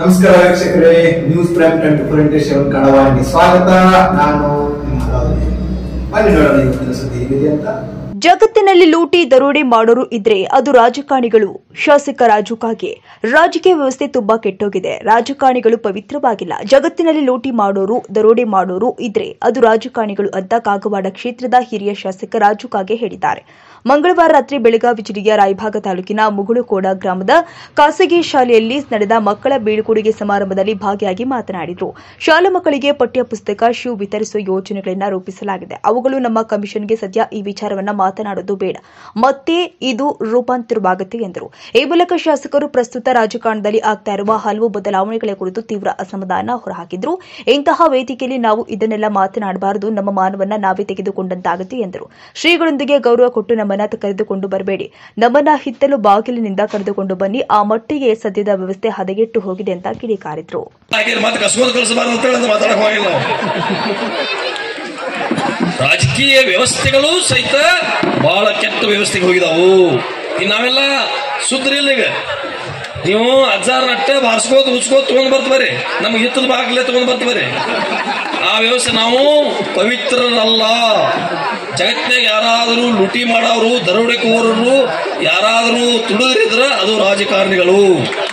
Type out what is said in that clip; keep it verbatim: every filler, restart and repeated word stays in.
ನಮಸ್ಕಾರ ವೀಕ್ಷಕರೇ, news prime twenty four into seven ಕನ್ನಡವಾಗಿ ಸ್ವಾಗತ. ನಾನು ಬನ್ನಿ ನೋಡೋಣ ಇವತ್ತಿನ ಸುದ್ದಿ ಏನಿದೆ ಅಂತ. ಜಗತ್ತಿನಲ್ಲಿ ಲೂಟಿ ದರೋಡೆ ಮಾಡೋರು ಇದ್ರೆ ಅದು ರಾಜಕಾರಣಿಗಳು. ಶಾಸಕ ರಾಜು ಕಾಗೆ. ರಾಜಕೀಯ ವ್ಯವಸ್ಥೆ ತುಂಬಾ ಕೆಟ್ಟೋಗಿದೆ. ರಾಜಕಾರಣಿಗಳು ಪವಿತ್ರವಾಗಿಲ್ಲ. ಜಗತ್ತಿನಲ್ಲಿ ಲೂಟಿ ಮಾಡೋರು ದರೋಡೆ ಮಾಡೋರು ಇದ್ರೆ ಅದು ರಾಜಕಾರಣಿಗಳು ಅಂತ ಕಾಗವಾಡ ಕ್ಷೇತ್ರದ ಹಿರಿಯ ಶಾಸಕ ರಾಜು ಕಾಗೆ ಹೇಳಿದ್ದಾರೆ. ಮಂಗಳವಾರ ರಾತ್ರಿ ಬೆಳಗಾವಿ ಜಿಲ್ಲೆಯ ರಾಯಭಾಗ ತಾಲೂಕಿನ ಮುಗುಳುಕೋಡ ಗ್ರಾಮದ ಖಾಸಗಿ ಶಾಲೆಯಲ್ಲಿ ನಡೆದ ಮಕ್ಕಳ ಬೀಳ್ಕೊಡುಗೆ ಸಮಾರಂಭದಲ್ಲಿ ಭಾಗಿಯಾಗಿ ಮಾತನಾಡಿದರು. ಶಾಲಾ ಮಕ್ಕಳಿಗೆ ಪಠ್ಯ ಪುಸ್ತಕ, ಶೂ ವಿತರಿಸುವ ಯೋಜನೆಗಳನ್ನು ರೂಪಿಸಲಾಗಿದೆ. ಅವುಗಳು ನಮ್ಮ ಕಮಿಷನ್ಗೆ ಸದ್ಯ ಈ ವಿಚಾರವನ್ನ ಮಾತನಾಡೋದು ಬೇಡ, ಮತ್ತೆ ಇದು ರೂಪಾಂತರವಾಗುತ್ತೆ ಎಂದರು. ಈ ಮೂಲಕ ಶಾಸಕರು ಪ್ರಸ್ತುತ ರಾಜಕಾರಣದಲ್ಲಿ ಆಗ್ತಾ ಇರುವ ಹಲವು ಬದಲಾವಣೆಗಳ ಕುರಿತು ತೀವ್ರ ಅಸಮಾಧಾನ ಹೊರಹಾಕಿದ್ರು. ಇಂತಹ ವೇದಿಕೆಯಲ್ಲಿ ನಾವು ಇದನ್ನೆಲ್ಲ ಮಾತನಾಡಬಾರದು, ನಮ್ಮ ಮಾನವನ್ನ ನಾವೇ ತೆಗೆದುಕೊಂಡಂತಾಗುತ್ತೆ ಎಂದರು. ಶ್ರೀಗಳೊಂದಿಗೆ ಗೌರವ ಕೊಟ್ಟು ನಮ್ಮನ್ನ ಕರೆದುಕೊಂಡು ಬರಬೇಡಿ, ನಮ್ಮನ್ನ ಹಿತ್ತಲು ಬಾಗಿಲಿನಿಂದ ಕರೆದುಕೊಂಡು ಬನ್ನಿ. ಆ ಮಟ್ಟಿಗೆ ಸದ್ಯದ ವ್ಯವಸ್ಥೆ ಹದಗೆಟ್ಟು ಹೋಗಿದೆ ಅಂತ ಕಿಡಿಕಾರಿದ್ರು. ರಾಜಕೀಯ ವ್ಯವಸ್ಥೆಗಳು ಸಹಿತ ಬಹಳ ಕೆಟ್ಟ ವ್ಯವಸ್ಥೆಗೆ ಹೋಗಿದಾವು. ನಾವೆಲ್ಲ ಸುದ್ರಿಲ್ಲ. ಈಗ ನೀವು ಅಜ್ಜಾರ ನಟ್ಟೆ ಬಾರ್ಸ್ಕೋತ ಉಚ್ಕೋತ ತಗೊಂಡ್ ಬರ್ತಬರಿ, ನಮ್ಗೆ ಹಿತ್ತದ ಬಾಗ್ಲೇ ತಗೊಂಡ್ ಬರ್ತಬರಿ. ಆ ವ್ಯವಸ್ಥೆ ನಾವು ಪವಿತ್ರರಲ್ಲ. ಜಗತ್ತಿನಾಗ ಯಾರಾದರೂ ಲೂಟಿ ಮಾಡೋರು, ದರೋಡೆಕೋರರು ಯಾರಾದರೂ ತುಡುಗರಿದ್ರ ಅದು ರಾಜಕಾರಣಿಗಳು.